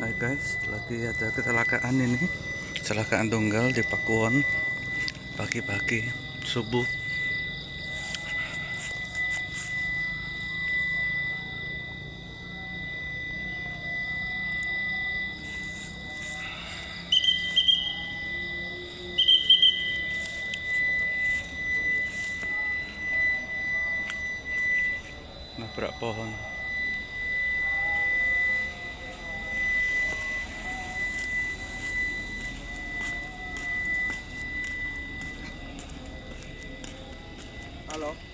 Hai guys, lagi ada kecelakaan ini. Kecelakaan tunggal di Pakuwon pagi-pagi subuh. Nabrak pohon. Halo.